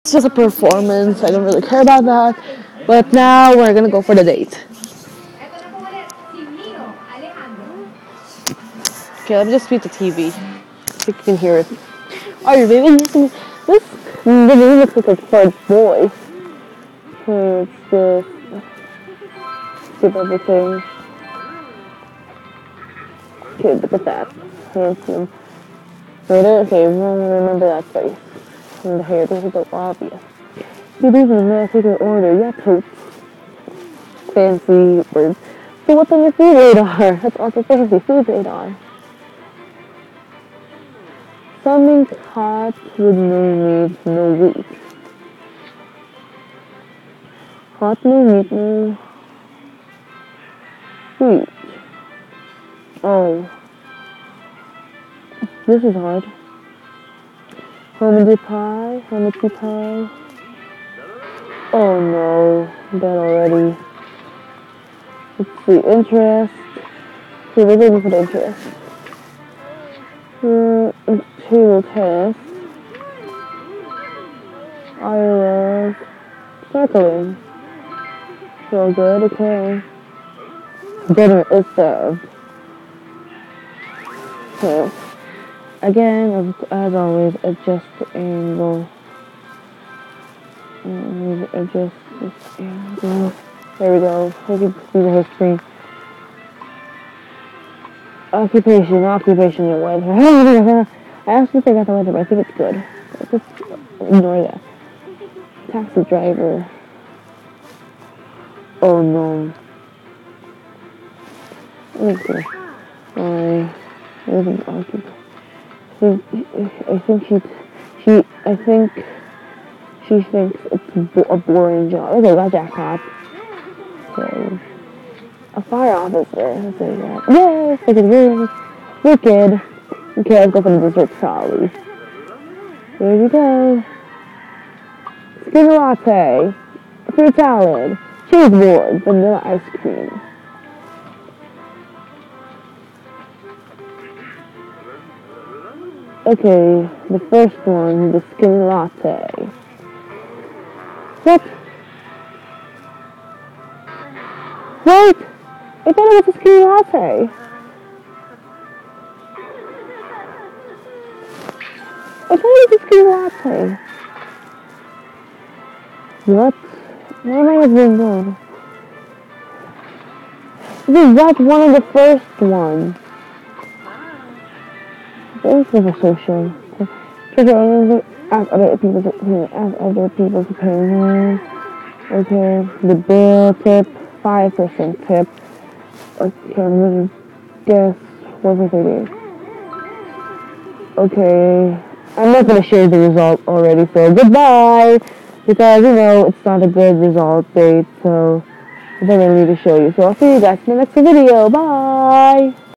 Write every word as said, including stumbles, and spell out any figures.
It's just a performance. I don't really care about that. But now we're gonna go for the date. Okay, let me just mute the T V. I think you can hear it. Oh, you're really listening? This really looks like a Fred's boy. Okay, it's this. Skip everything. Okay, look at that. Handsome. Right there? Okay, remember that face. And the hair, this is so obvious. You leave in a take your order. Yeah, totes. Fancy words. So what's on your food radar? That's also fancy. Food radar. Something hot with no meat, no wheat. Hot, no meat, no wheat. Oh. This is hard. Hominy pie, hominy pie. Oh no, that already. Let's see, interest. Okay, we're looking for the interest. Hmm, table tennis. I love circling. So good, okay. Dinner is served. Okay. Again, as always, adjust the angle. Adjust this angle. There we go. You can see the whole screen. Occupation, occupation, and weather. I actually forgot the weather, but I think it's good. Just ignore that. Taxi driver. Oh no. Let me see. I live in occupation. I think she, she, I think she thinks it's a boring job. Okay, got jackpot. Okay. A fire officer. Let's say that. Yay! Second room. Wicked. Okay, let's go for the dessert trolley. Here we go. Skinny latte. Fruit salad. Cheese board. Vanilla ice cream. Okay, the first one, the skinny latte. What? Wait! I thought it was a skinny latte. I thought it was a skinny latte. What? Where am I being going? This is not one of the first ones. Thanks for the social. Ask other people to ask other people to pay more. Okay, the bill tip, five percent tip. Okay, I'm gonna guess what was it? Okay, I'm not gonna share the result already, so goodbye. Because you know it's not a good result date, so I don't really need to show you. So I'll see you guys in the next video. Bye.